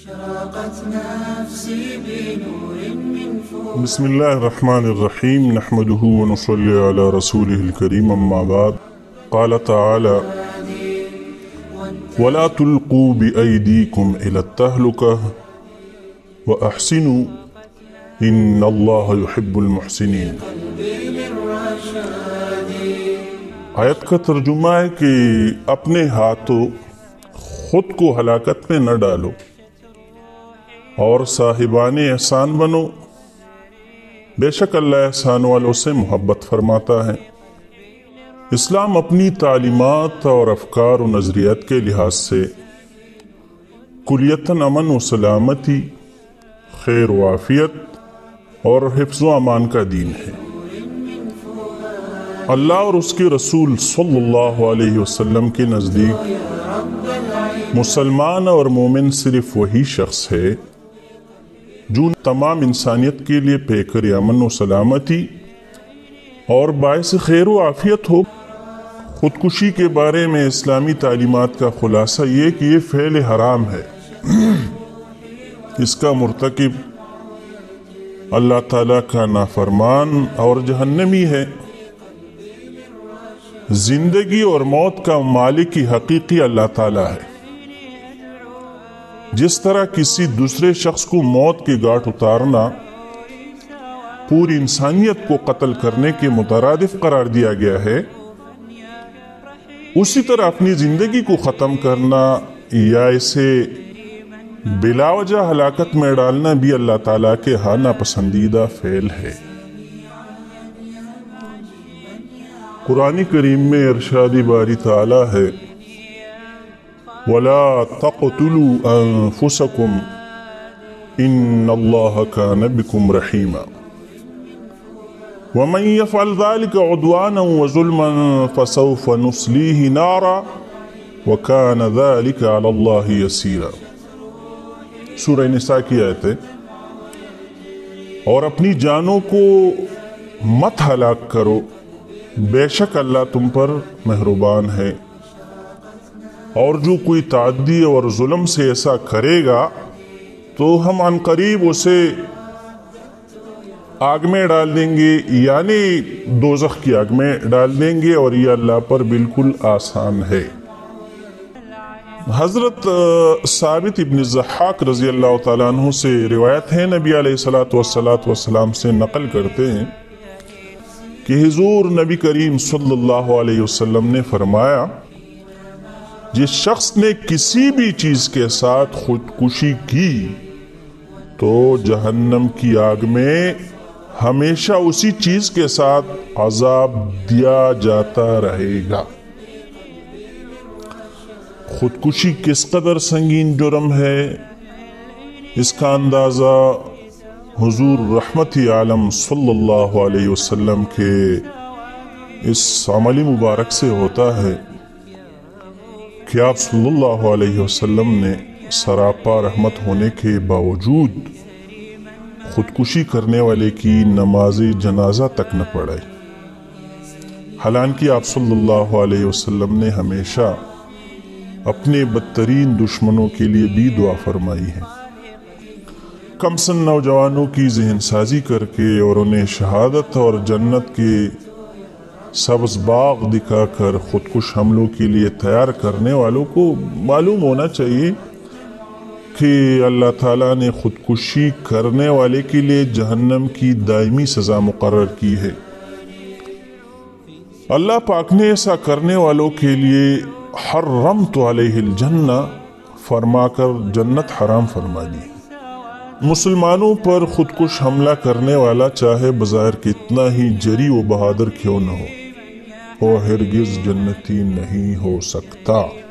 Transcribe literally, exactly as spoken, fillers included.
بسم اللہ الرحمن الرحیم نحمده ونصلی علی رسوله الکریم اما بعد قال تعالی ولا تلقوا بأيديكم إلى التهلكة وأحسنوا إن الله يحب المحسنين۔ آیت کا ترجمہ ہے کہ اپنے ہاتھوں خود کو ہلاکت میں نہ ڈالو اور صاحبان احسان بنو، بے شک اللہ احسان والوں سے محبت فرماتا ہے۔ اسلام اپنی تعلیمات اور افکار و نظریات کے لحاظ سے کلیتاً امن و سلامتی، خیر و عافیت اور حفظ و امان کا دین ہے۔ اللہ اور اس کے رسول صلی اللہ علیہ وسلم کے نزدیک مسلمان اور مومن صرف وہی شخص ہے جو تمام انسانیت کے لیے پیکر امن و سلامتی اور باعث خیر و عافیت ہو۔ خودکشی کے بارے میں اسلامی تعلیمات کا خلاصہ یہ کہ یہ فعل حرام ہے، اس کا مرتکب اللہ تعالیٰ کا نافرمان اور جہنمی ہے۔ زندگی اور موت کا مالک ہی حقیقی اللہ تعالیٰ ہے۔ جس طرح کسی دوسرے شخص کو موت کی گاٹھ اتارنا پوری انسانیت کو قتل کرنے کے مترادف قرار دیا گیا ہے، اسی طرح اپنی زندگی کو ختم کرنا یا اسے بلا وجہ ہلاکت میں ڈالنا بھی اللہ تعالیٰ کے ہاں ناپسندیدہ فعل ہے۔ قرآن کریم میں ارشاد باری تعالیٰ ہے وَلَا تَقْتُلُوا أَنفُسَكُمْ إِنَّ اللَّهَ كَانَ بِكُمْ رَحِيمًا وَمَنْ يَفْعَلْ ذَلِكَ عُدْوَانًا وَظُلْمًا فَسَوْفَ نُصْلِيهِ نَارًا وَكَانَ ذَلِكَ عَلَى اللَّهِ يَسِيرًا۔ سورہ نساء کی آیت ہے، اور اپنی جانوں کو مت ہلاک کرو، بے شک اللہ تم پر مہربان ہے، اور جو کوئی تعدی اور ظلم سے ایسا کرے گا تو ہم عن قریب اسے آگ میں ڈال دیں گے، یعنی دوزخ کی آگ میں ڈال دیں گے، اور یہ اللہ پر بالکل آسان ہے۔ حضرت ثابت ابن الضحاک رضی اللہ تعالیٰ عنہ سے روایت ہے، نبی علیہ الصلاۃ والسلام سے نقل کرتے ہیں کہ حضور نبی کریم صلی اللہ علیہ وسلم نے فرمایا جس شخص نے کسی بھی چیز کے ساتھ خودکشی کی تو جہنم کی آگ میں ہمیشہ اسی چیز کے ساتھ عذاب دیا جاتا رہے گا۔ خودکشی کس قدر سنگین جرم ہے، اس کا اندازہ حضور رحمت عالم صلی اللہ علیہ وسلم کے اس عملی مبارک سے ہوتا ہے کہ آپ صلی اللہ علیہ وسلم نے سراپا رحمت ہونے کے باوجود خودکشی کرنے والے کی نماز جنازہ تک نہ پڑھائی، حالانکہ آپ صلی اللہ علیہ وسلم نے ہمیشہ اپنے بدترین دشمنوں کے لیے بھی دعا فرمائی ہے۔ کم سن نوجوانوں کی ذہن سازی کر کے اور انہیں شہادت اور جنت کے سبز باغ دکھا کر خودکش حملوں کے لیے تیار کرنے والوں کو معلوم ہونا چاہیے کہ اللہ تعالیٰ نے خودکشی کرنے والے کے لیے جہنم کی دائمی سزا مقرر کی ہے۔ اللہ پاک نے ایسا کرنے والوں کے لیے حرمت علیہ الجنہ فرما کر جنت حرام فرما دی۔ مسلمانوں پر خودکش حملہ کرنے والا چاہے بظاہر کتنا ہی جری و بہادر کیوں نہ ہو، وہ ہرگز جنتی نہیں ہو سکتا۔